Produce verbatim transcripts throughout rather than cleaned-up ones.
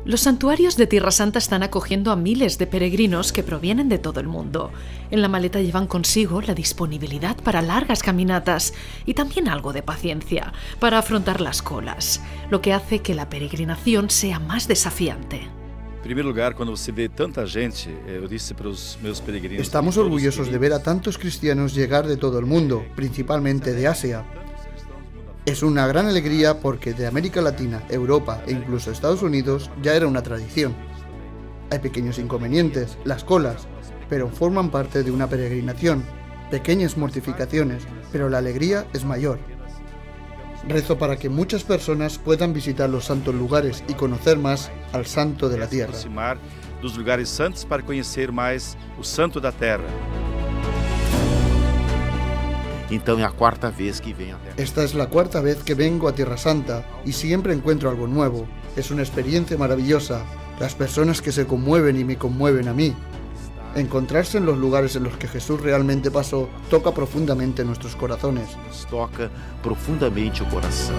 Los santuarios de Tierra Santa están acogiendo a miles de peregrinos que provienen de todo el mundo. En la maleta llevan consigo la disponibilidad para largas caminatas y también algo de paciencia para afrontar las colas, lo que hace que la peregrinación sea más desafiante. En primer lugar, cuando se ve tanta gente, yo dije para los meus peregrinos... Estamos orgullosos de ver a tantos cristianos llegar de todo el mundo, principalmente de Asia. Es una gran alegría porque de América Latina, Europa e incluso Estados Unidos ya era una tradición. Hay pequeños inconvenientes, las colas, pero forman parte de una peregrinación, pequeñas mortificaciones, pero la alegría es mayor. Rezo para que muchas personas puedan visitar los santos lugares y conocer más al Santo de la Tierra. Aproximar dos lugares santos para conocer más o Santo da Terra. Então é a quarta vez que venho até. Esta es la cuarta vez que vengo a Tierra Santa y siempre encuentro algo nuevo. Es una experiencia maravillosa. Las personas que se conmueven y me conmueven a mí. Encontrarse en los lugares en los que Jesús realmente pasó toca profundamente nuestros corazones. Nos toca profundamente o coração.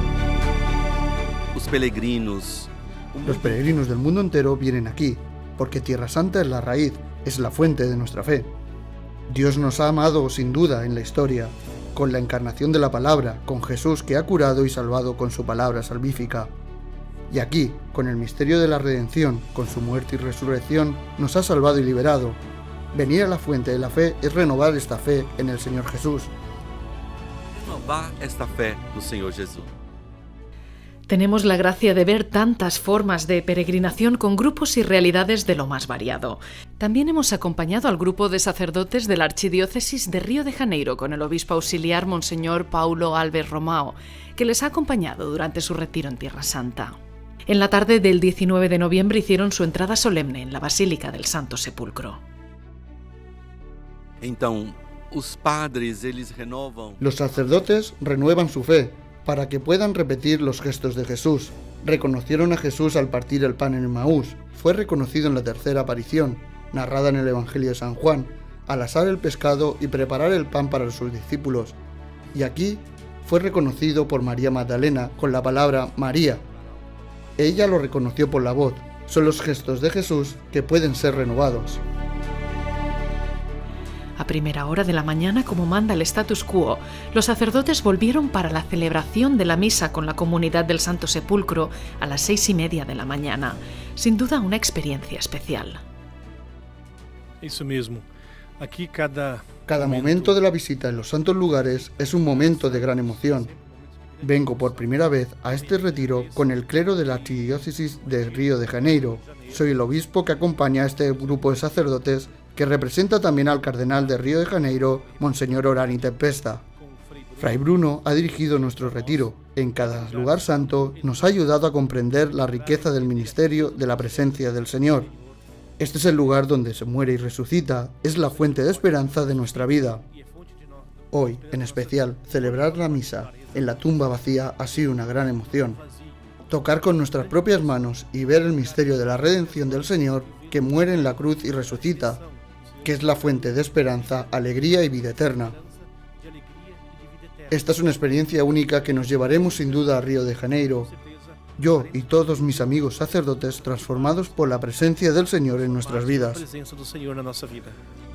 Os peregrinos. Los peregrinos del mundo entero vienen aquí, porque Tierra Santa es la raíz, es la fuente de nuestra fe. Dios nos ha amado sin duda en la historia, con la encarnación de la palabra, con Jesús que ha curado y salvado con su palabra salvífica. Y aquí, con el misterio de la redención, con su muerte y resurrección, nos ha salvado y liberado. Venir a la fuente de la fe es renovar esta fe en el Señor Jesús. Renovar esta fe no Señor Jesús. Tenemos la gracia de ver tantas formas de peregrinación con grupos y realidades de lo más variado. También hemos acompañado al grupo de sacerdotes de la Archidiócesis de Río de Janeiro con el obispo auxiliar Monseñor Paulo Alves Romao, que les ha acompañado durante su retiro en Tierra Santa. En la tarde del diecinueve de noviembre hicieron su entrada solemne en la Basílica del Santo Sepulcro. Então, os padres, eles renovam. Los sacerdotes renuevan su fe, para que puedan repetir los gestos de Jesús. Reconocieron a Jesús al partir el pan en Emaús. Fue reconocido en la tercera aparición, narrada en el Evangelio de San Juan, al asar el pescado y preparar el pan para sus discípulos. Y aquí fue reconocido por María Magdalena con la palabra María. Ella lo reconoció por la voz. Son los gestos de Jesús que pueden ser renovados. A primera hora de la mañana, como manda el status quo, los sacerdotes volvieron para la celebración de la misa con la comunidad del Santo Sepulcro a las seis y media de la mañana. Sin duda una experiencia especial. Eso mismo. Aquí cada... Cada momento de la visita en los santos lugares es un momento de gran emoción. Vengo por primera vez a este retiro con el clero de la Archidiócesis de Río de Janeiro. Soy el obispo que acompaña a este grupo de sacerdotes que representa también al cardenal de Río de Janeiro, Monseñor Orani Tempesta. Fray Bruno ha dirigido nuestro retiro. En cada lugar santo nos ha ayudado a comprender la riqueza del ministerio de la presencia del Señor. Este es el lugar donde se muere y resucita, es la fuente de esperanza de nuestra vida. Hoy, en especial, celebrar la misa en la tumba vacía ha sido una gran emoción. Tocar con nuestras propias manos y ver el misterio de la redención del Señor que muere en la cruz y resucita, que es la fuente de esperanza, alegría y vida eterna. Esta es una experiencia única que nos llevaremos sin duda a Río de Janeiro, yo y todos mis amigos sacerdotes transformados por la presencia del Señor en nuestras vidas.